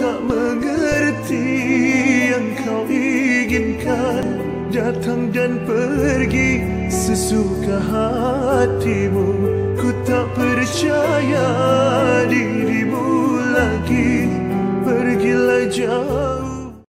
tak mengerti yang kau inginkan, datang dan pergi sesuka hatimu. Ku tak percaya